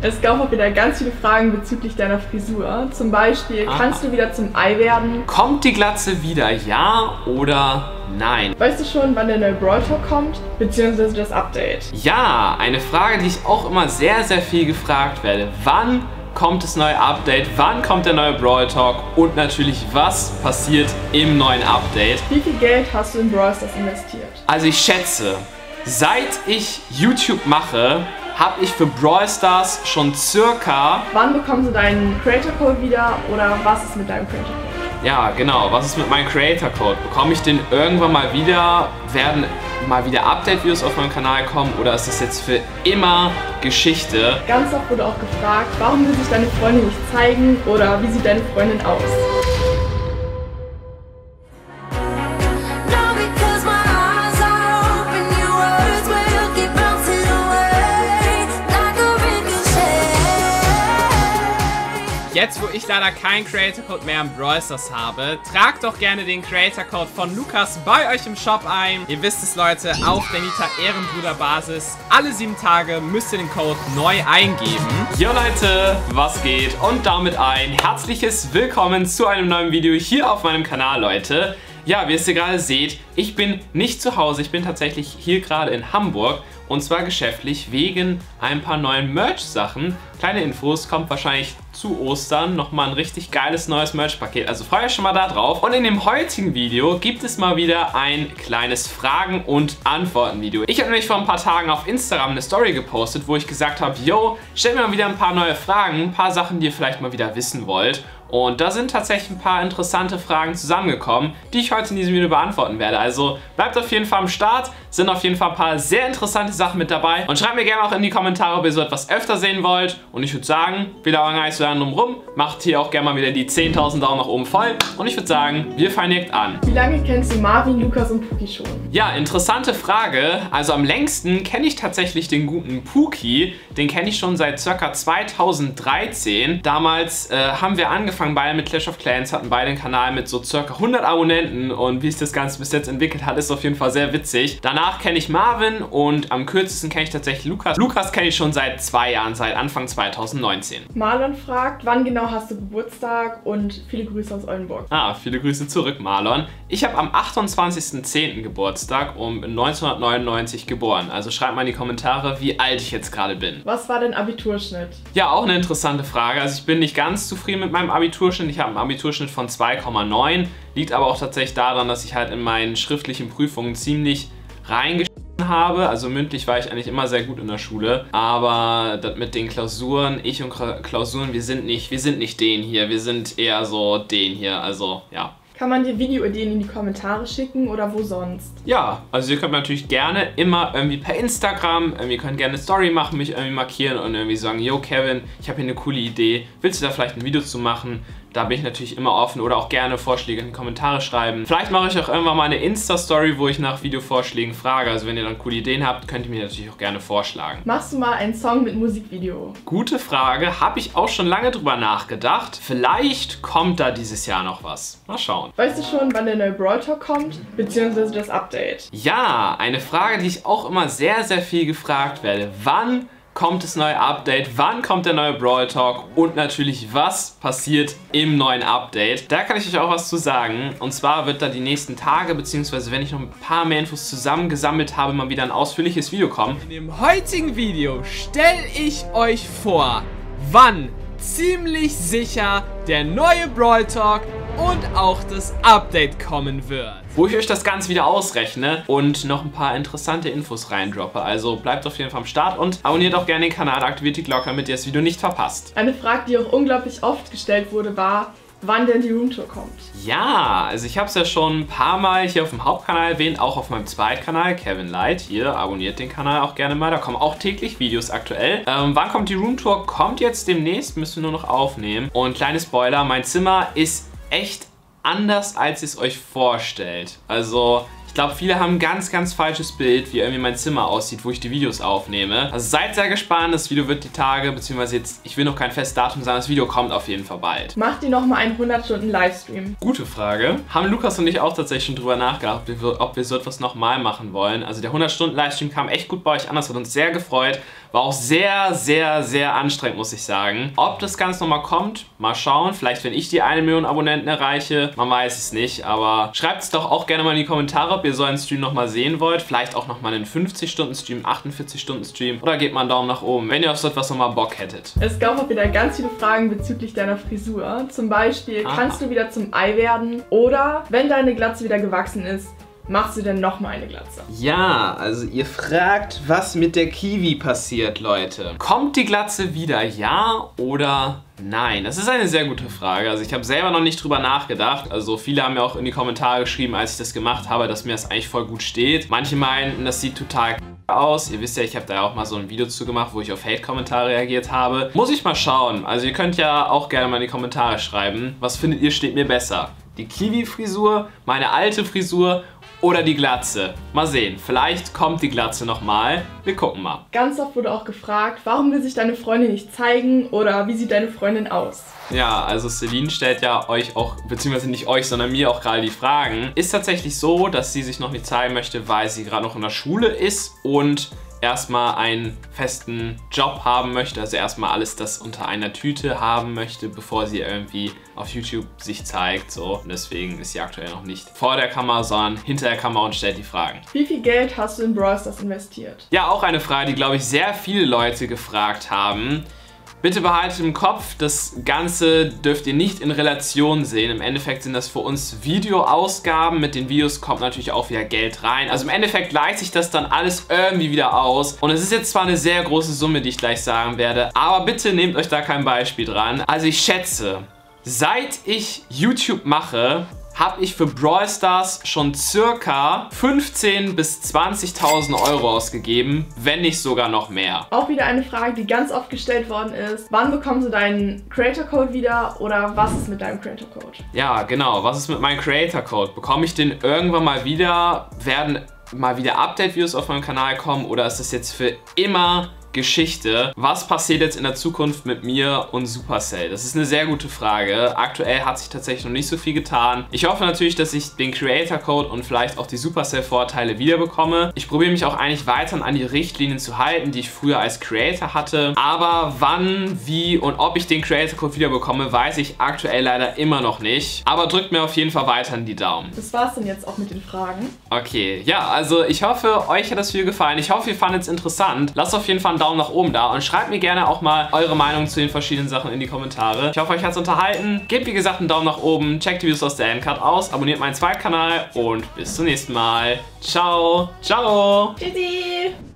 Es gab auch wieder ganz viele Fragen bezüglich deiner Frisur. Zum Beispiel, kannst du wieder zum Ei werden? Kommt die Glatze wieder, ja oder nein? Weißt du schon, wann der neue Brawl Talk kommt? Beziehungsweise das Update? Ja, eine Frage, die ich auch immer sehr, sehr viel gefragt werde. Wann kommt das neue Update? Wann kommt der neue Brawl Talk? Und natürlich, was passiert im neuen Update? Wie viel Geld hast du in Brawl Stars investiert? Also ich schätze, seit ich YouTube mache, habe ich für Brawl Stars schon circa... Wann bekommst du deinen Creator Code wieder oder was ist mit deinem Creator Code? Ja, genau. Was ist mit meinem Creator Code? Bekomme ich den irgendwann mal wieder? Werden mal wieder Update-Videos auf meinem Kanal kommen oder ist das jetzt für immer Geschichte? Ganz oft wurde auch gefragt, warum will sich deine Freundin nicht zeigen oder wie sieht deine Freundin aus? Jetzt, wo ich leider keinen Creator Code mehr im Brawl Stars habe, tragt doch gerne den Creator Code von Lukas bei euch im Shop ein. Ihr wisst es, Leute, auf der Nita Ehrenbruder Basis. Alle 7 Tage müsst ihr den Code neu eingeben. Jo Leute, was geht? Und damit ein herzliches Willkommen zu einem neuen Video hier auf meinem Kanal, Leute. Ja, wie ihr es gerade seht, ich bin nicht zu Hause, ich bin tatsächlich hier gerade in Hamburg. Und zwar geschäftlich wegen ein paar neuen Merch-Sachen. Kleine Infos, kommt wahrscheinlich zu Ostern nochmal ein richtig geiles neues Merch-Paket. Also freut euch schon mal da drauf. Und in dem heutigen Video gibt es mal wieder ein kleines Fragen- und Antworten-Video. Ich habe nämlich vor ein paar Tagen auf Instagram eine Story gepostet, wo ich gesagt habe, yo, stellt mir mal wieder ein paar neue Fragen, ein paar Sachen, die ihr vielleicht mal wieder wissen wollt. Und da sind tatsächlich ein paar interessante Fragen zusammengekommen, die ich heute in diesem Video beantworten werde. Also bleibt auf jeden Fall am Start, sind auf jeden Fall ein paar sehr interessante Sachen mit dabei. Und schreibt mir gerne auch in die Kommentare, ob ihr so etwas öfter sehen wollt. Und ich würde sagen, wir lauern gar nicht so lange drum rum. Macht hier auch gerne mal wieder die 10.000 Daumen nach oben voll. Und ich würde sagen, wir fangen direkt an. Wie lange kennst du Marvin, Lukas und Puki schon? Ja, interessante Frage. Also am längsten kenne ich tatsächlich den guten Puki. Den kenne ich schon seit ca. 2013. Damals haben wir angefangen beide mit Clash of Clans, hatten beide einen Kanal mit so ca. 100 Abonnenten. Und wie sich das Ganze bis jetzt entwickelt hat, ist auf jeden Fall sehr witzig. Danach kenne ich Marvin und am kürzesten kenne ich tatsächlich Lukas. Lukas kenne ich schon seit 2 Jahren, seit Anfang 2019. Marlon fragt, wann genau hast du Geburtstag und viele Grüße aus Oldenburg. Viele Grüße zurück, Marlon. Ich habe am 28.10. Geburtstag, um 1999 geboren. Also schreibt mal in die Kommentare, wie alt ich jetzt gerade bin. Was war dein Abiturschnitt? Ja, auch eine interessante Frage. Also ich bin nicht ganz zufrieden mit meinem Abiturschnitt. Ich habe einen Abiturschnitt von 2,9. Liegt aber auch tatsächlich daran, dass ich halt in meinen schriftlichen Prüfungen ziemlich reingeschrieben habe. Also mündlich war ich eigentlich immer sehr gut in der Schule. Aber das mit den Klausuren, ich und Klausuren, wir sind nicht den hier. Wir sind eher so den hier. Also, ja. Kann man dir Videoideen in die Kommentare schicken oder wo sonst? Ja, also ihr könnt natürlich gerne immer irgendwie per Instagram, ihr könnt gerne eine Story machen, mich irgendwie markieren und irgendwie sagen, yo Kevin, ich habe hier eine coole Idee, willst du da vielleicht ein Video zu machen? Da bin ich natürlich immer offen oder auch gerne Vorschläge in die Kommentare schreiben. Vielleicht mache ich auch irgendwann mal eine Insta-Story, wo ich nach Videovorschlägen frage. Also wenn ihr dann coole Ideen habt, könnt ihr mir natürlich auch gerne vorschlagen. Machst du mal einen Song mit Musikvideo? Gute Frage, habe ich auch schon lange drüber nachgedacht. Vielleicht kommt da dieses Jahr noch was. Mal schauen. Weißt du schon, wann der neue Brawl Talk kommt? Beziehungsweise das Update? Ja, eine Frage, die ich auch immer sehr, sehr viel gefragt werde. Wann kommt das neue Update? Wann kommt der neue Brawl Talk? Und natürlich, was passiert im neuen Update? Da kann ich euch auch was zu sagen. Und zwar wird da die nächsten Tage, beziehungsweise wenn ich noch ein paar mehr Infos zusammengesammelt habe, mal wieder ein ausführliches Video kommen. In dem heutigen Video stelle ich euch vor, wann ziemlich sicher der neue Brawl Talk und auch das Update kommen wird. Wo ich euch das Ganze wieder ausrechne und noch ein paar interessante Infos reindroppe. Also bleibt auf jeden Fall am Start und abonniert auch gerne den Kanal, aktiviert die Glocke, damit ihr das Video nicht verpasst. Eine Frage, die auch unglaublich oft gestellt wurde, war, wann denn die Roomtour kommt. Ja, also ich habe es ja schon ein paar Mal hier auf dem Hauptkanal erwähnt, auch auf meinem Zweitkanal, Kevin Light. Hier, abonniert den Kanal auch gerne mal, da kommen auch täglich Videos aktuell. Wann kommt die Roomtour? Kommt jetzt demnächst, müssen wir nur noch aufnehmen. Und kleine Spoiler, mein Zimmer ist echt anders, als ihr es euch vorstellt. Also ich glaube, viele haben ein ganz, ganz falsches Bild, wie irgendwie mein Zimmer aussieht, wo ich die Videos aufnehme. Also seid sehr gespannt, das Video wird die Tage, beziehungsweise jetzt, ich will noch kein festes Datum sagen, das Video kommt auf jeden Fall bald. Macht ihr nochmal einen 100-Stunden-Livestream? Gute Frage. Haben Lukas und ich auch tatsächlich schon drüber nachgedacht, ob wir so etwas nochmal machen wollen. Also der 100-Stunden-Livestream kam echt gut bei euch an, das hat uns sehr gefreut. War auch sehr, sehr, sehr anstrengend, muss ich sagen. Ob das Ganze nochmal kommt, mal schauen. Vielleicht, wenn ich die 1 Million Abonnenten erreiche. Man weiß es nicht, aber schreibt es doch auch gerne mal in die Kommentare, ob ihr so einen Stream nochmal sehen wollt. Vielleicht auch nochmal einen 50-Stunden-Stream, 48-Stunden-Stream. Oder gebt mal einen Daumen nach oben, wenn ihr auf so etwas nochmal Bock hättet. Es gab auch wieder ganz viele Fragen bezüglich deiner Frisur. Zum Beispiel, kannst du wieder zum Ei werden? Oder, wenn deine Glatze wieder gewachsen ist, machst du denn nochmal eine Glatze? Ja, also ihr fragt, was mit der Kiwi passiert, Leute. Kommt die Glatze wieder, ja oder nein? Das ist eine sehr gute Frage. Also ich habe selber noch nicht drüber nachgedacht. Also viele haben mir auch in die Kommentare geschrieben, als ich das gemacht habe, dass mir das eigentlich voll gut steht. Manche meinten, das sieht total aus. Ihr wisst ja, ich habe da ja auch mal so ein Video zu gemacht, wo ich auf Hate-Kommentare reagiert habe. Muss ich mal schauen. Also ihr könnt ja auch gerne mal in die Kommentare schreiben. Was findet ihr, steht mir besser? Die Kiwi-Frisur, meine alte Frisur oder die Glatze? Mal sehen, vielleicht kommt die Glatze nochmal. Wir gucken mal. Ganz oft wurde auch gefragt, warum will sich deine Freundin nicht zeigen oder wie sieht deine Freundin aus? Ja, also Celine stellt ja euch auch, beziehungsweise nicht euch, sondern mir auch gerade die Fragen. Ist tatsächlich so, dass sie sich noch nicht zeigen möchte, weil sie gerade noch in der Schule ist und erstmal einen festen Job haben möchte, also erstmal alles das unter einer Tüte haben möchte, bevor sie irgendwie auf YouTube sich zeigt, so. Und deswegen ist sie aktuell noch nicht vor der Kamera, sondern hinter der Kamera und stellt die Fragen. Wie viel Geld hast du in Brawl Stars investiert? Ja, auch eine Frage, die, glaube ich, sehr viele Leute gefragt haben. Bitte behaltet im Kopf, das Ganze dürft ihr nicht in Relation sehen. Im Endeffekt sind das für uns Videoausgaben. Mit den Videos kommt natürlich auch wieder Geld rein. Also im Endeffekt gleicht sich das dann alles irgendwie wieder aus. Und es ist jetzt zwar eine sehr große Summe, die ich gleich sagen werde, aber bitte nehmt euch da kein Beispiel dran. Also ich schätze, seit ich YouTube mache, habe ich für Brawl Stars schon circa 15.000 bis 20.000 Euro ausgegeben, wenn nicht sogar noch mehr. Auch wieder eine Frage, die ganz oft gestellt worden ist. Wann bekommst du deinen Creator Code wieder oder was ist mit deinem Creator Code? Ja, genau. Was ist mit meinem Creator Code? Bekomme ich den irgendwann mal wieder? Werden mal wieder Update-Videos auf meinem Kanal kommen oder ist das jetzt für immer Geschichte? Was passiert jetzt in der Zukunft mit mir und Supercell? Das ist eine sehr gute Frage. Aktuell hat sich tatsächlich noch nicht so viel getan. Ich hoffe natürlich, dass ich den Creator Code und vielleicht auch die Supercell-Vorteile wiederbekomme. Ich probiere mich auch eigentlich weiterhin an die Richtlinien zu halten, die ich früher als Creator hatte. Aber wann, wie und ob ich den Creator Code wiederbekomme, weiß ich aktuell leider immer noch nicht. Aber drückt mir auf jeden Fall weiterhin die Daumen. Das war's dann jetzt auch mit den Fragen. Okay, ja, also ich hoffe, euch hat das Video gefallen. Ich hoffe, ihr fandet es interessant. Lasst auf jeden Fall einen Daumen nach oben da und schreibt mir gerne auch mal eure Meinung zu den verschiedenen Sachen in die Kommentare. Ich hoffe, euch hat es unterhalten. Gebt wie gesagt einen Daumen nach oben, checkt die Videos aus der Endcard aus, abonniert meinen zweiten Kanal und bis zum nächsten Mal. Ciao, ciao. Tschüssi.